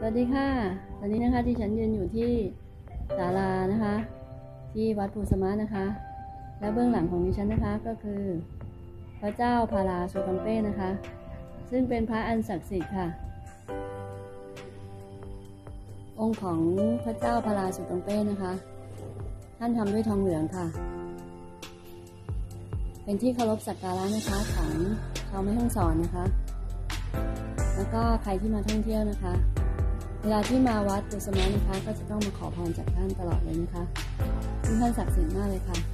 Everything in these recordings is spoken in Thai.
วัสดีค่ะตอนนี้นะคะที่ฉันยืนอยู่ที่ศาลานะคะที่วัดภูสมะนะคะและเบื้องหลังของดิฉันนะคะก็คือพระเจ้าพาราสุตังเป้นะคะซึ่งเป็นพระอันศักดิ์สิทธิ์ค่ะองค์ของพระเจ้าพาราสุตังเป้นะคะท่านทำด้วยทองเหลืองค่ะเป็นที่เคารพสักการะนะคะของชาวแม่ฮ่องสอนนะคะแล้วก็ใครที่มาท่องเที่ยวนะคะเวลาที่มาวัดภูสมะนะคะก็จะต้องมาขอพรจากท่านตลอดเลยนะคะซึ่งท่านศักดิ์สิทธิ์มากเลยค่ะ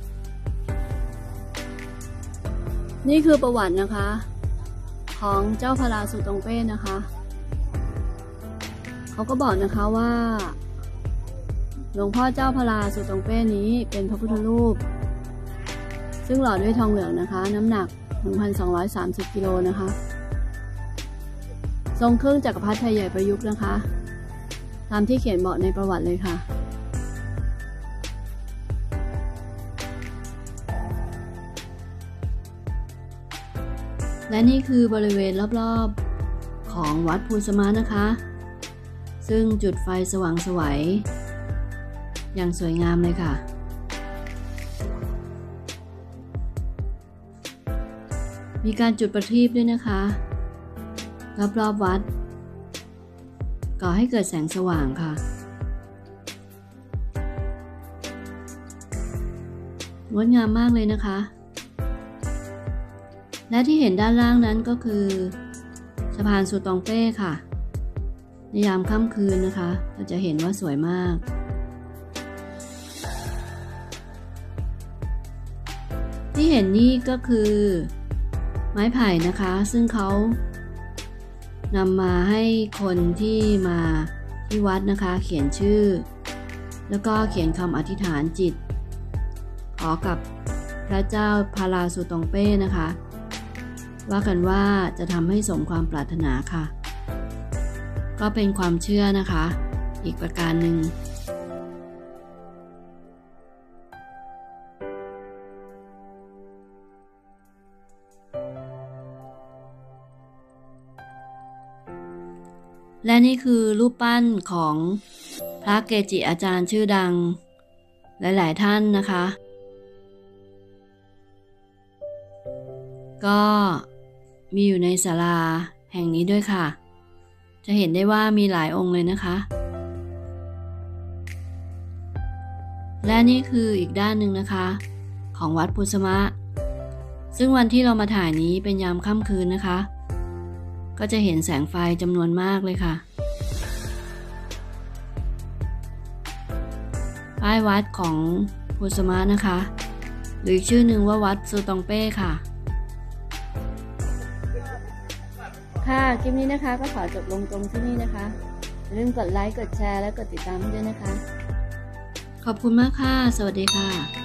นี่คือประวัตินะคะของเจ้าพาราสุตังเป้นะคะเขาก็บอกนะคะว่าหลวงพ่อเจ้าพาราสุตังเป้นี้เป็นพระพุทธรูปซึ่งหล่อด้วยทองเหลืองนะคะน้ำหนัก 1,230 กิโลนะคะทรงเครื่องจักรพรรดิไทยใหญ่ประยุกต์นะคะตามที่เขียนบอกในประวัติเลยค่ะและนี่คือบริเวณรอบๆของวัดภูสมะนะคะซึ่งจุดไฟสว่างไสวอย่างสวยงามเลยค่ะมีการจุดประทีปด้วยนะคะรอบๆวัดก่อให้เกิดแสงสว่างค่ะงดงามมากเลยนะคะและที่เห็นด้านล่างนั้นก็คือสะพานสุตองเป้ค่ะในยามค่ำคืนนะคะเราจะเห็นว่าสวยมากที่เห็นนี่ก็คือไม้ไผ่นะคะซึ่งเขานำมาให้คนที่มาที่วัดนะคะเขียนชื่อแล้วก็เขียนคำอธิษฐานจิตขอกับพระเจ้าพาราสุตังเป้นะคะว่ากันว่าจะทำให้สมความปรารถนาค่ะก็เป็นความเชื่อนะคะอีกประการหนึ่งและนี่คือรูปปั้นของพระเกจิอาจารย์ชื่อดังหลายๆท่านนะคะก็มีอยู่ในศาลาแห่งนี้ด้วยค่ะจะเห็นได้ว่ามีหลายองค์เลยนะคะและนี่คืออีกด้านหนึ่งนะคะของวัดภูสมะซึ่งวันที่เรามาถ่ายนี้เป็นยามค่ำคืนนะคะก็จะเห็นแสงไฟจำนวนมากเลยค่ะป้ายวัดของภูสมะนะคะหรือชื่อหนึ่งว่าวัดสุตังเป้ค่ะค่ะคลิปนี้นะคะก็ขอจบลงตรงที่นี่นะคะอย่าลืมกดไลค์กดแชร์และกดติดตามด้วยนะคะขอบคุณมากค่ะสวัสดีค่ะ